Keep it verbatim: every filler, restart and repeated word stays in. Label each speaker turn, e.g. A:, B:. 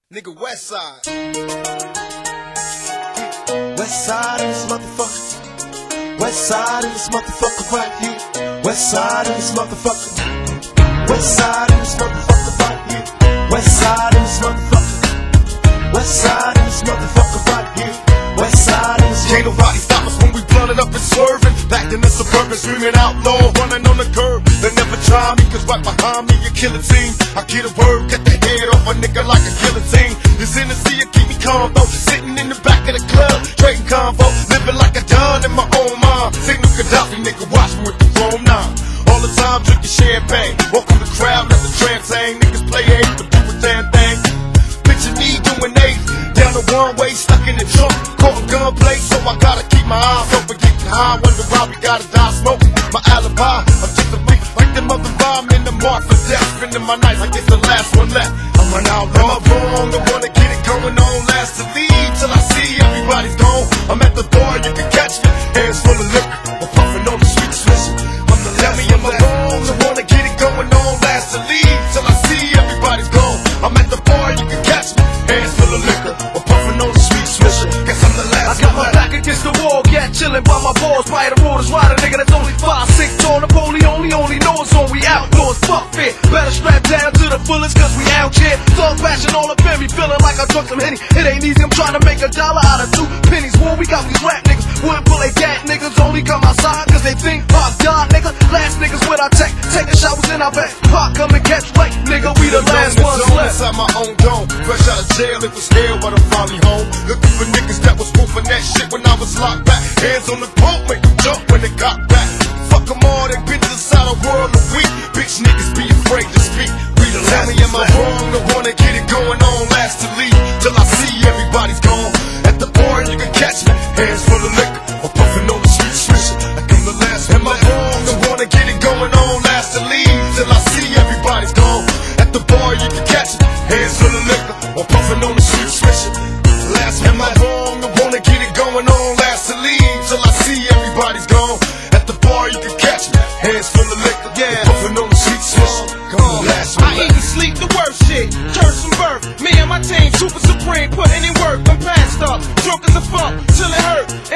A: Nigga, West Side.
B: West Side in this motherfucker. West Side in this motherfucker right here. West Side in this motherfucker. West Side in this motherfucker right here. West Side in this motherfucker. West Side in this motherfucker right here. West Side in this motherfucker.
A: Can't nobody stop us when we blunted up and swerving. Back in the suburban, screaming outlaw, running on the curb. They never try me, cause right behind me you kill a team. I get a word, get the head off a nigga like a guillotine. This Hennessy keep me calm though, sitting in the back of the club, trading convo, living like a don in my own mind. Signal Gaddafi, nigga, watch me with the Chrome nine. All the time drinking champagne, walk through the crowd, let the trance hang. Niggas play eight, but do a damn thing. Picture me doing eight, down the one way, stuck in the trunk, caught a gunplay, so I gotta keep my eyes open, getting high. Wonder why we gotta die smoking. My alibi, I'm just a freak, like the mother bomb in the mark for death. Spending my nights like it's the last one left. I'm an outlaw, am I wrong? I wanna get it going on, last to leave till I see everybody's gone. I'm at the bar, you can catch me, hands full of liquor, I'm puffing on the sweet swisher. I'm the tell me am I wrong? I wanna get it going on, last to leave till I see everybody's gone. I'm at the bar, you can catch me, hands full of liquor, I'm puffing on the sweet swisher. Guess I'm the last.
C: I got my back against the wall, yeah, chillin' by my balls. By the road is ride a nigga that's only five six tall. Napoleon only only knows on we outlaws. Fuck fear, better strap down to the fullest cause we out here. Thug passion all up in me, feeling like I drunk some Henny. It ain't easy, I'm trying to make a dollar out of two pennies. War, we got these rap niggas, wouldn't pull they gat niggas. Only come outside cause they think Pop God, nigga. Last niggas with our tech, taking showers in our back. Pop come and catch right, nigga, we the last ones left.
A: Inside my own dome, fresh out of jail, it was hell, but I'm finally home. Looking for niggas that was spoofing that shit when I was locked back. Hands on the pump, make them jump when they got back. Fuck them all, they been inside a world of weak. Bitch niggas be afraid to speak. We the last. Tell me am I wrong? I wanna get it going on, last to leave till I see everybody's gone. At the bar you can catch me, hands full of liquor, I'm puffing on the sweet swisher. Like I'm the last. Am I wrong? I wanna get it going on, last to leave till I see everybody's gone. At the bar you can catch me, hands full of liquor, I'm puffing on the sweet swisher. Last. Am I wrong? I wanna get it going on, last to leave till I see everybody's gone. At the bar you can catch me, hands full of liquor, yeah, puffing on the sweet swisher. Come on, last one.
D: I eat and sleep the worst shit, curse from birth. Me and my team, super supreme, putting in work. I'm passed up, drunk as a fuck, till it hurt.